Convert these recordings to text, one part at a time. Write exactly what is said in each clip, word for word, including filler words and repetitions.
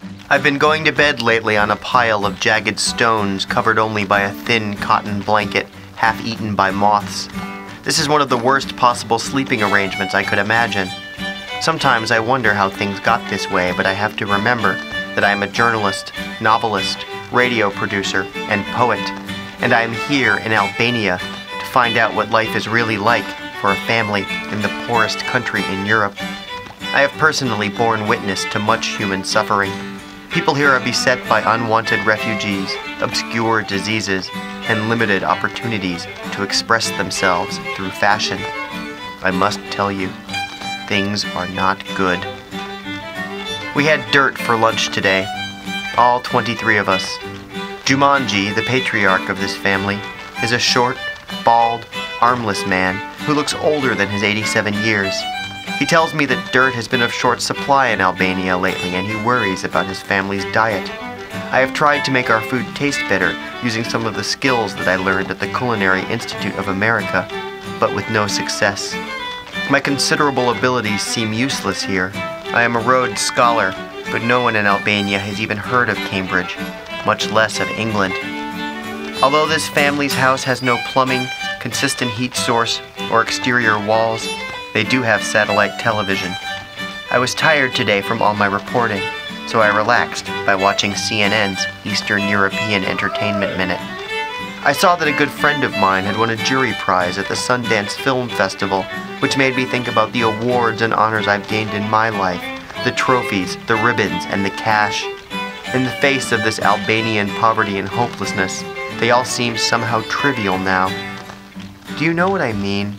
I've been going to bed lately on a pile of jagged stones covered only by a thin cotton blanket, half eaten by moths. This is one of the worst possible sleeping arrangements I could imagine. Sometimes I wonder how things got this way, but I have to remember that I am a journalist, novelist, radio producer, and poet, and I am here in Albania to find out what life is really like for a family in the poorest country in Europe. I have personally borne witness to much human suffering. People here are beset by unwanted refugees, obscure diseases, and limited opportunities to express themselves through fashion. I must tell you, things are not good. We had dirt for lunch today, all twenty-three of us. Jumanji, the patriarch of this family, is a short, bald, armless man who looks older than his eighty-seven years. He tells me that dirt has been of short supply in Albania lately, and he worries about his family's diet. I have tried to make our food taste better using some of the skills that I learned at the Culinary Institute of America, but with no success. My considerable abilities seem useless here. I am a Rhodes Scholar, but no one in Albania has even heard of Cambridge, much less of England. Although this family's house has no plumbing, consistent heat source, or exterior walls, they do have satellite television. I was tired today from all my reporting, so I relaxed by watching C N N's Eastern European Entertainment Minute. I saw that a good friend of mine had won a jury prize at the Sundance Film Festival, which made me think about the awards and honors I've gained in my life, the trophies, the ribbons, and the cash. In the face of this Albanian poverty and hopelessness, they all seem somehow trivial now. Do you know what I mean?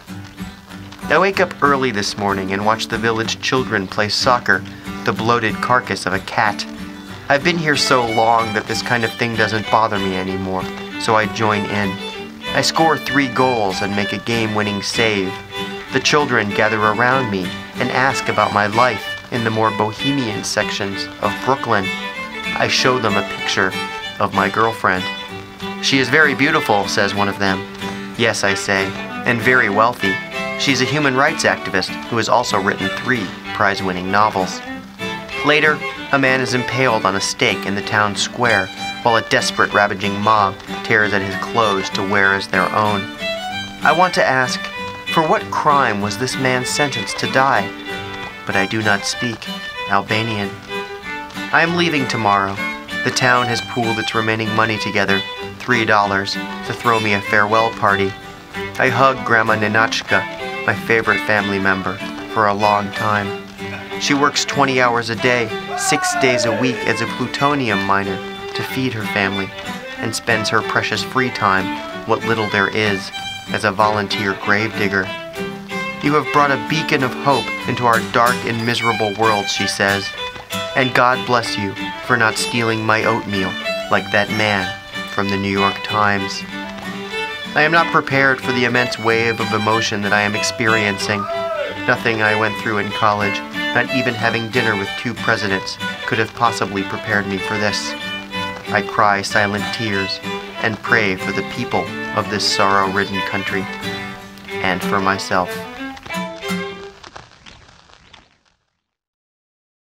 I wake up early this morning and watch the village children play soccer with the bloated carcass of a cat. I've been here so long that this kind of thing doesn't bother me anymore, so I join in. I score three goals and make a game-winning save. The children gather around me and ask about my life in the more bohemian sections of Brooklyn. I show them a picture of my girlfriend. She is very beautiful, says one of them. Yes, I say, and very wealthy. She's a human rights activist who has also written three prize-winning novels. Later, a man is impaled on a stake in the town square, while a desperate, ravaging mob tears at his clothes to wear as their own. I want to ask, for what crime was this man sentenced to die? But I do not speak Albanian. I am leaving tomorrow. The town has pooled its remaining money together, three dollars, to throw me a farewell party. I hug Grandma Ninachka, my favorite family member, for a long time. She works twenty hours a day, six days a week as a plutonium miner to feed her family, and spends her precious free time, what little there is, as a volunteer gravedigger. You have brought a beacon of hope into our dark and miserable world, she says, and God bless you for not stealing my oatmeal like that man from the New York Times. I am not prepared for the immense wave of emotion that I am experiencing. Nothing I went through in college, not even having dinner with two presidents, could have possibly prepared me for this. I cry silent tears and pray for the people of this sorrow-ridden country, and for myself.